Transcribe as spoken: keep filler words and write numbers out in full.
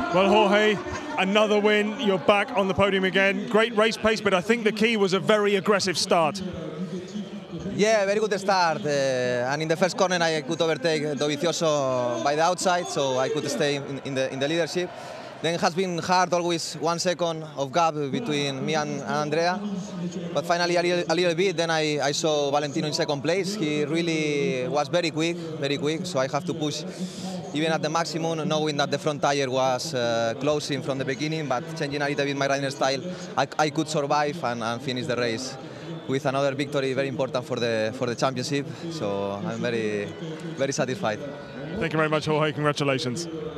Well, Jorge, another win. You're back on the podium again. Great race pace, but I think the key was a very aggressive start. Yeah, very good start. Uh, and in the first corner, I could overtake Dovizioso by the outside, so I could stay in, in the in the leadership. Then it has been hard, always one second of gap between me and, and Andrea. But finally, a little, a little bit, then I, I saw Valentino in second place. He really was very quick, very quick, so I have to push even at the maximum, knowing that the front tire was uh, closing from the beginning, but changing a little bit my riding style, I, I could survive and, and finish the race with another victory, very important for the for the championship. So I'm very, very satisfied. Thank you very much, Jorge. Congratulations.